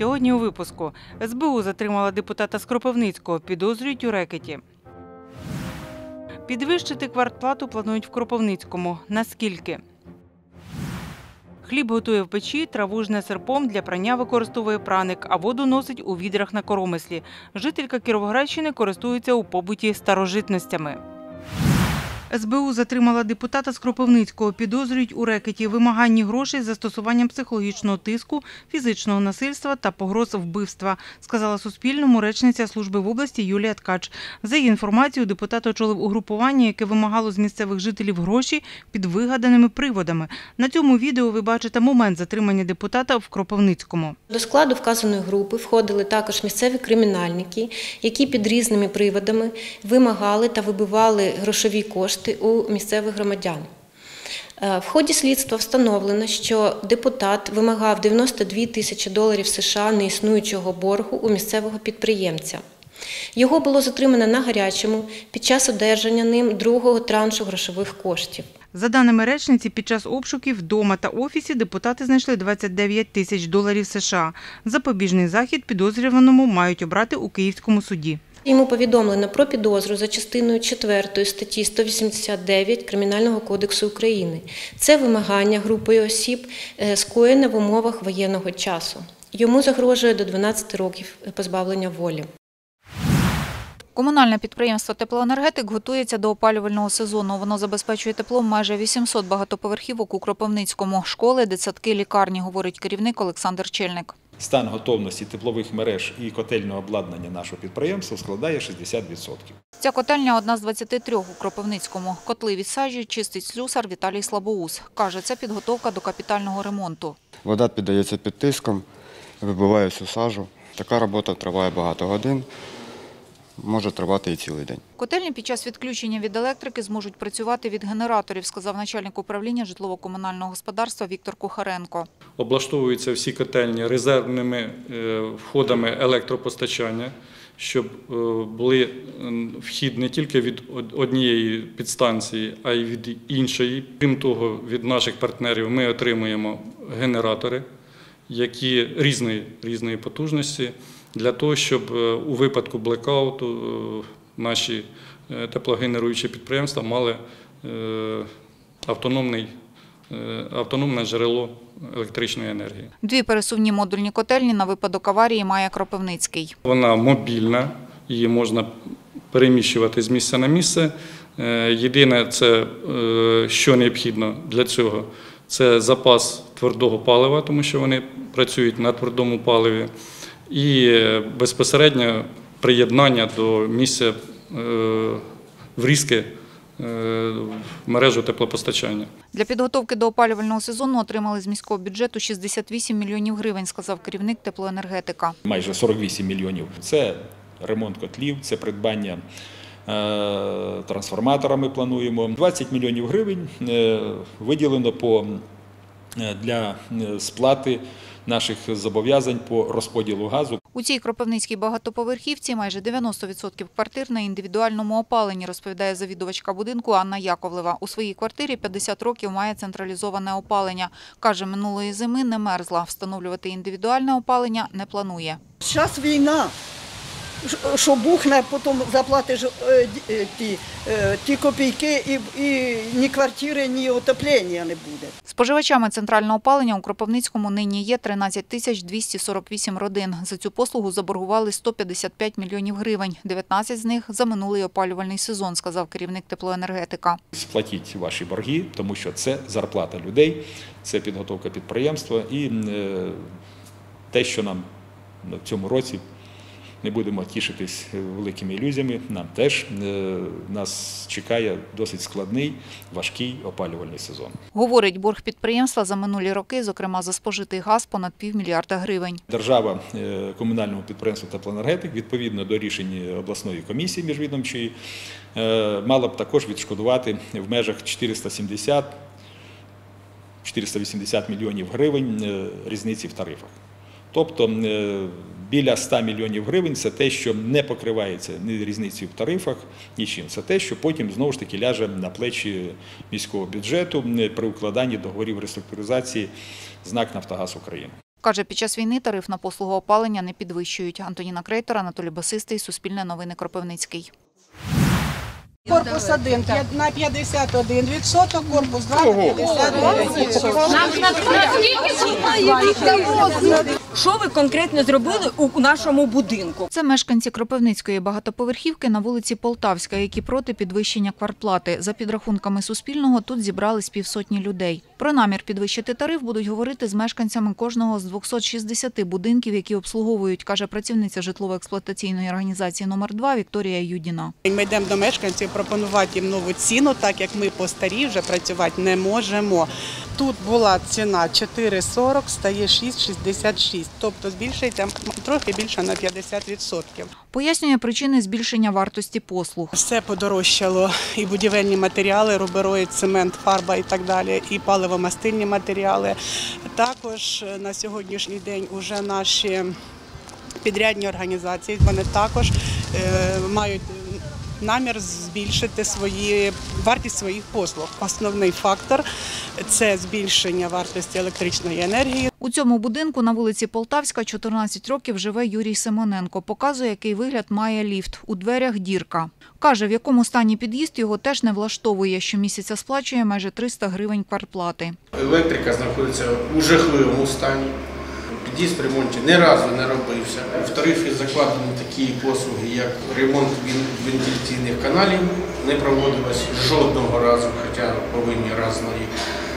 Сьогодні у випуску. СБУ затримала депутата з Кропивницького, підозрюють у рекеті. Підвищити квартплату планують в Кропивницькому. Наскільки? Хліб готує в печі, траву жне серпом, для прання використовує праник, а воду носить у відрах на коромислі. Жителька Кіровоградщини користується у побуті старожитностями. СБУ затримала депутата з Кропивницького, підозрюють у рекеті, вимаганні грошей з застосуванням психологічного тиску, фізичного насильства та погроз вбивства, сказала Суспільному речниця служби в області Юлія Ткач. За її інформацією, депутат очолив угрупування, яке вимагало з місцевих жителів гроші під вигаданими приводами. На цьому відео ви бачите момент затримання депутата в Кропивницькому. До складу вказаної групи входили також місцеві кримінальники, які під різними приводами вимагали та вибивали грошові кошти у місцевих громадян. В ході слідства встановлено, що депутат вимагав $92 тисячі США неіснуючого боргу у місцевого підприємця. Його було затримано на гарячому під час одержання ним другого траншу грошових коштів. За даними речниці, під час обшуків вдома та офісі депутати знайшли $29 тисяч США. Запобіжний захід підозрюваному мають обрати у Київському суді. Йому повідомлено про підозру за частиною 4 статті 189 Кримінального кодексу України. Це вимагання групою осіб, скоєне в умовах воєнного часу. Йому загрожує до 12 років позбавлення волі. Комунальне підприємство «Теплоенергетик» готується до опалювального сезону. Воно забезпечує теплом майже 800 багатоповерхівок у Кропивницькому. Школи, дитсадки, лікарні, говорить керівник Олександр Чельник. Стан готовності теплових мереж і котельного обладнання нашого підприємства складає 60%. Ця котельня – одна з 23 у Кропивницькому. Котли від сажі чистить слюсар Віталій Слабоус. Каже, це підготовка до капітального ремонту. Вода піддається під тиском, вибиває всю сажу. Така робота триває багато годин. Може тривати і цілий день. Котельні під час відключення від електрики зможуть працювати від генераторів, сказав начальник управління житлово-комунального господарства Віктор Кухаренко. Облаштовуються всі котельні резервними входами електропостачання, щоб були вхід не тільки від однієї підстанції, а й від іншої. Крім того, від наших партнерів ми отримуємо генератори, які різної потужності, для того, щоб у випадку блекауту наші теплогенеруючі підприємства мали автономне джерело електричної енергії. 2 пересувні модульні котельні на випадок аварії має Кропивницький. Вона мобільна, її можна переміщувати з місця на місце. Єдине, що необхідно для цього, це запас твердого палива, тому що вони працюють на твердому паливі. І безпосередньо приєднання до місця врізки в мережу теплопостачання. Для підготовки до опалювального сезону отримали з міського бюджету 68 мільйонів гривень, сказав керівник теплоенергетика. Майже 48 мільйонів. Це ремонт котлів, це придбання трансформатора ми плануємо. 20 мільйонів гривень виділено для сплати наших зобов'язань по розподілу газу. У цій кропивницькій багатоповерхівці майже 90% квартир на індивідуальному опаленні, розповідає завідувачка будинку Анна Яковлева. У своїй квартирі 50 років має централізоване опалення. Каже, минулої зими не мерзла. Встановлювати індивідуальне опалення не планує. Зараз війна. Що бухне, потім заплатиш ті копійки і ні квартири, ні отоплення не буде. Споживачами центрального опалення у Кропивницькому нині є 13 248 родин. За цю послугу заборгували 155 мільйонів гривень. 19 з них за минулий опалювальний сезон, сказав керівник теплоенергетика. Сплатіть ваші борги, тому що це зарплата людей, це підготовка підприємства і те, що нам в цьому році не будемо тішитись великими ілюзіями. Нас чекає досить складний, важкий опалювальний сезон. Говорить, борг підприємства за минулі роки, зокрема за спожитий газ, понад $500 мільярда гривень. Держава комунальному підприємству «Теплоенергетик» відповідно до рішень обласної комісії міжвідомчої мала б також відшкодувати в межах 480 мільйонів гривень різниці в тарифах. Тобто біля 100 мільйонів гривень – це те, що не покривається ні різницею в тарифах, нічим. Це те, що потім знову ж таки ляже на плечі міського бюджету при укладанні договорів реструктуризації з НАК «Нафтогаз України». Каже, під час війни тариф на послугу опалення не підвищують. Антоніна Крейтор, Анатолій Басистий, Суспільне новини, Кропивницький. Корпус 1 на 51%, корпус 2 на 59%. Що ви конкретно зробили у нашому будинку? Це мешканці Кропивницької багатоповерхівки на вулиці Полтавська, які проти підвищення квартплати. За підрахунками Суспільного, тут зібрались півсотні людей. Про намір підвищити тариф будуть говорити з мешканцями кожного з 260 будинків, які обслуговують, каже працівниця житлово-експлуатаційної організації номер 2 Вікторія Юдіна. Ми йдемо до мешканців пропонувати їм нову ціну, так як ми по старій вже працювати не можемо. Тут була ціна 4,40, стає 6,66, тобто збільшується трохи більше на 50%. Пояснює причини збільшення вартості послуг. Все подорожчало, і будівельні матеріали, рубероїд, цемент, фарба і так далі, і паливомастильні матеріали. Також на сьогоднішній день уже наші підрядні організації, вони також мають намір збільшити вартість своїх послуг. Основний фактор – це збільшення вартості електричної енергії. У цьому будинку на вулиці Полтавська 14 років живе Юрій Симоненко. Показує, який вигляд має ліфт. У дверях дірка. Каже, в якому стані під'їзд його теж не влаштовує. Щомісяця сплачує майже 300 гривень квартплати. Електрика знаходиться у жахливому стані. Під'їзд в ремонті ні разу не робився. В тарифі закладені такі послуги, як ремонт вентиляційних каналів, не проводилось жодного разу, хоча повинні раз на рік.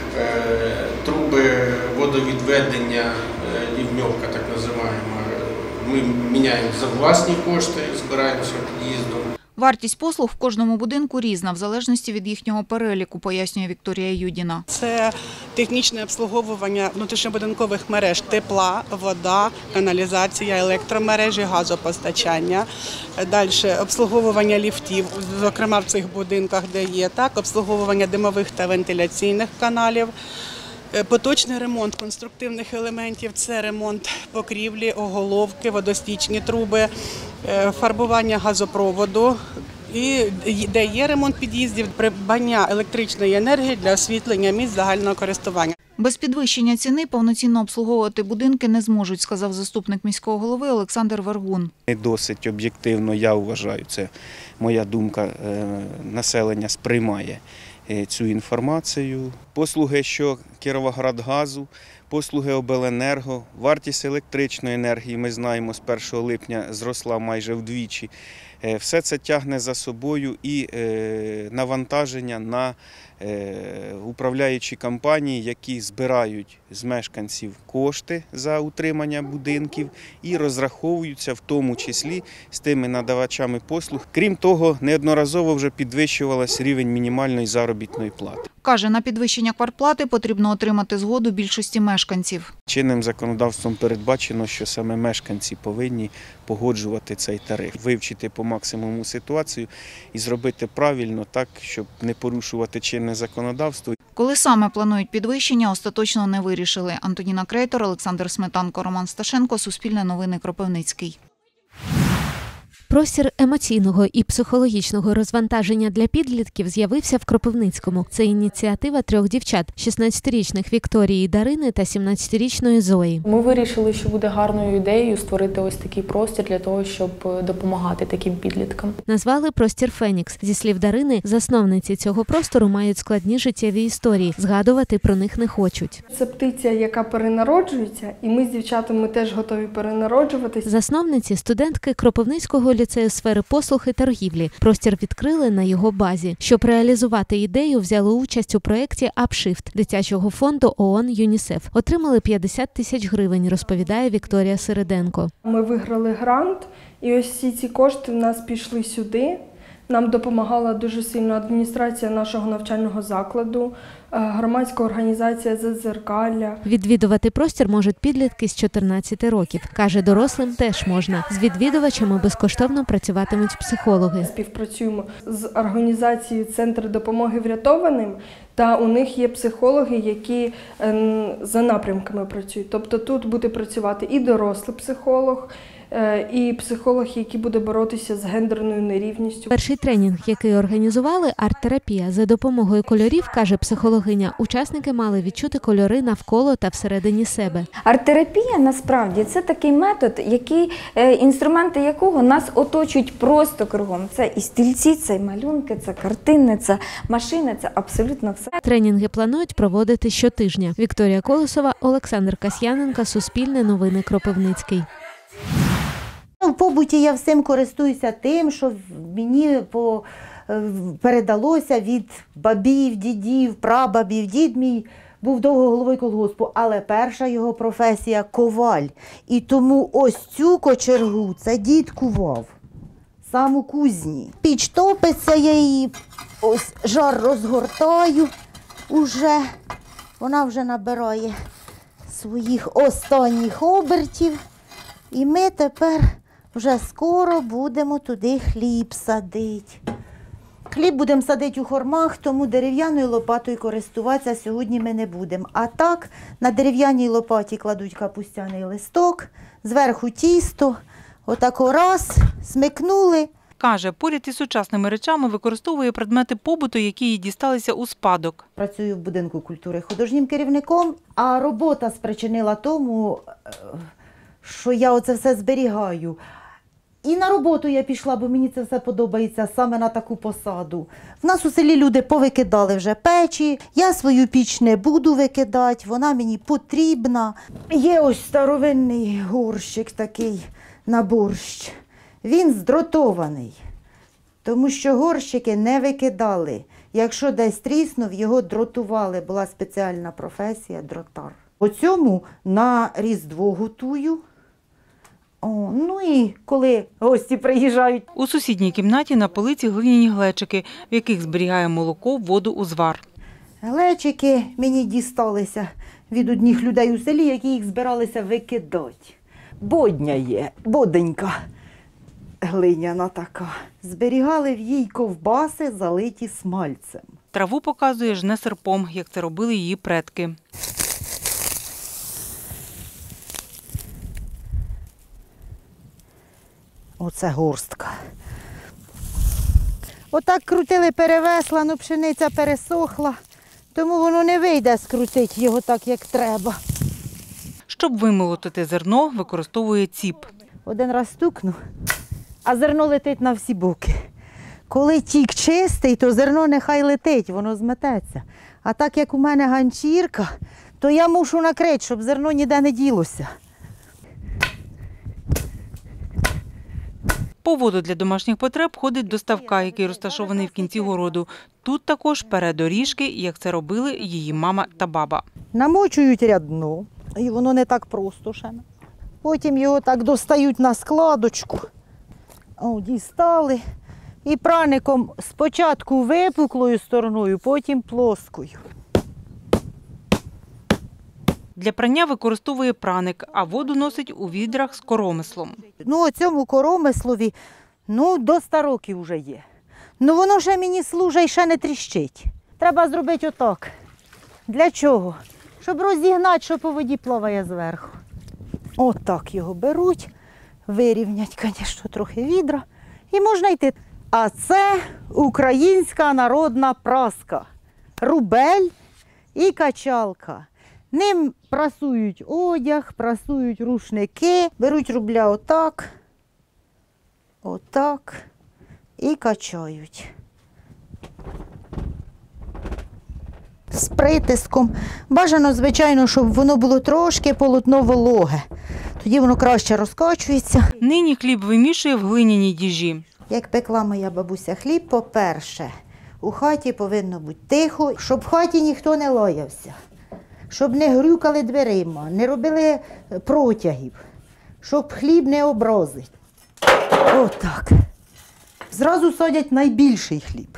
Труби водовідведення, лівньовка так називаємо, ми міняємо за власні кошти, збираємося під'їздом. Вартість послуг в кожному будинку різна, в залежності від їхнього переліку, пояснює Вікторія Юдіна. Це технічне обслуговування внутрішньобудинкових мереж тепла, вода, каналізація, електромережі, газопостачання. Далі обслуговування ліфтів, зокрема в цих будинках, де є, так, обслуговування димових та вентиляційних каналів. Поточний ремонт конструктивних елементів – це ремонт покрівлі, оголовки, водостічні труби, фарбування газопроводу. І де є ремонт під'їздів, придбання електричної енергії для освітлення місць загального користування. Без підвищення ціни повноцінно обслуговувати будинки не зможуть, сказав заступник міського голови Олександр Вергун. Досить об'єктивно, я вважаю, це моя думка, населення сприймає цю інформацію. Послуги, що Кіровоградгазу, послуги обленерго, вартість електричної енергії, ми знаємо, з 1 липня зросла майже вдвічі. Все це тягне за собою і навантаження на управляючі компанії, які збирають з мешканців кошти за утримання будинків і розраховуються в тому числі з тими надавачами послуг. Крім того, неодноразово вже підвищувався рівень мінімальної заробітної плати. Каже, на підвищення квартплати потрібно отримати згоду більшості мешканців. Чинним законодавством передбачено, що саме мешканці повинні погоджувати цей тариф, вивчити по максимуму ситуацію і зробити правильно так, щоб не порушувати чинне законодавство. Коли саме планують підвищення, остаточно не вирішили. Антоніна Крейтор, Олександр Сметанко, Роман Сташенко, Суспільне новини, Кропивницький. Простір емоційного і психологічного розвантаження для підлітків з'явився в Кропивницькому. Це ініціатива 3 дівчат – 16-річних Вікторії і Дарини та 17-річної Зої. Ми вирішили, що буде гарною ідеєю створити ось такий простір для того, щоб допомагати таким підліткам. Назвали простір «Фенікс». Зі слів Дарини, засновниці цього простору мають складні життєві історії. Згадувати про них не хочуть. Це птиця, яка перенароджується, і ми з дівчатами теж готові перенароджуватись. Засновниці – студентки Кропивницького ліцею сфери послуг і торгівлі. Простір відкрили на його базі. Щоб реалізувати ідею, взяли участь у проєкті «Апшифт» дитячого фонду ООН «ЮНІСЕФ». Отримали 50 тисяч гривень, розповідає Вікторія Середенко. Ми виграли грант, і ось всі ці кошти в нас пішли сюди. Нам допомагала дуже сильно адміністрація нашого навчального закладу, громадська організація «Зазеркалля». Відвідувати простір можуть підлітки з 14 років. Каже, дорослим теж можна. З відвідувачами безкоштовно працюватимуть психологи. Співпрацюємо з організацією «Центр допомоги врятованим», та у них є психологи, які за напрямками працюють. Тобто тут буде працювати і дорослий психолог, і психолог, який буде боротися з гендерною нерівністю. Перший тренінг, який організували, арт-терапія. За допомогою кольорів, каже психологиня, учасники мали відчути кольори навколо та всередині себе. Арт-терапія, насправді, це такий метод, інструменти якого нас оточують просто кругом. Це і стільці, це і малюнки, це картини, це машини, це абсолютно все. Тренінги планують проводити щотижня. Вікторія Колосова, Олександр Касьяненко, Суспільне новини, Кропивницький. В побуті я всім користуюся тим, що мені передалося від бабів, дідів, прабабів. Дід мій був довго головою колгоспу, але перша його професія – коваль. І тому ось цю кочергу це дід кував, сам у кузні. Піч топиться, я її ось жар розгортаю уже. Вона вже набирає своїх останніх обертів. І ми тепер вже скоро будемо туди хліб садити. Хліб будемо садити у хормах, тому дерев'яною лопатою користуватися сьогодні ми не будемо. А так, на дерев'яній лопаті кладуть капустяний листок, зверху тісто, отако раз, смикнули. Каже, поряд із сучасними речами використовує предмети побуту, які їй дісталися у спадок. Працюю в будинку культури художнім керівником, а робота спричинила тому, що я оце все зберігаю. І на роботу я пішла, бо мені це все подобається саме на таку посаду. В нас у селі люди повикидали вже печі, я свою піч не буду викидати, вона мені потрібна. Є ось старовинний горщик такий на борщ. Він здротований, тому що горщики не викидали. Якщо десь тріснув, його дротували, була спеціальна професія – дротар. По цьому на Різдво готую. Ну і коли гості приїжджають. У сусідній кімнаті на полиці глиняні глечики, в яких зберігає молоко, воду, узвар. Глечики мені дісталися від одних людей у селі, які їх збиралися викидати. Бодня є, боденька глиняна така. Зберігали в їй ковбаси, залиті смальцем. Траву показує, жне серпом, як це робили її предки. Оце горстка. Отак крутили, перевесла, но пшениця пересохла, тому воно не вийде скрутити його так, як треба. Щоб вимолотити зерно, використовує ціп. Один раз стукну, а зерно летить на всі боки. Коли тік чистий, то зерно нехай летить, воно змететься. А так як у мене ганчірка, то я мушу накрити, щоб зерно ніде не ділося. По воду для домашніх потреб ходить до ставка, який розташований в кінці городу. Тут також пере доріжки, як це робили її мама та баба. Намочують рядно, і воно не так просто ще. Потім його так достають на складочку. Дістали. І праником спочатку випуклою стороною, потім плоскою. Для прання використовує праник, а воду носить у відрах з коромислом. Цьому коромислові, до 100 років вже є. Воно ще мені служить і ще не тріщить. Треба зробити отак. Для чого? Щоб розігнати, що по воді плаває зверху. Отак його беруть, вирівнять, звісно, трохи відра і можна йти. А це українська народна праска. Рубель і качалка. Ним прасують одяг, прасують рушники, беруть рубля отак, отак і качають. З притиском. Бажано, звичайно, щоб воно було трошки полотно вологе. Тоді воно краще розкачується. Нині хліб вимішує в глиняній діжі. Як пекла моя бабуся хліб, по-перше, у хаті повинно бути тихо, щоб в хаті ніхто не лаявся. Щоб не грюкали дверима, не робили протягів, щоб хліб не образить. Отак. Зразу садять найбільший хліб.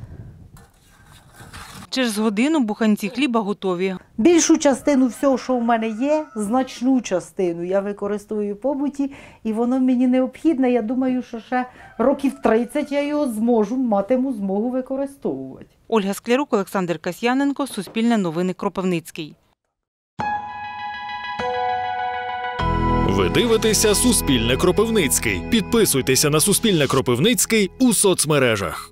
Через годину буханці хліба готові. Більшу частину всього, що в мене є, значну частину я використовую в побуті, і воно мені необхідне. Я думаю, що ще років 30 я його матиму змогу використовувати. Ольга Склярук, Олександр Касьяненко, Суспільне новини, Кропивницький. Ви дивитеся Суспільне Кропивницький. Підписуйтеся на Суспільне Кропивницький у соцмережах.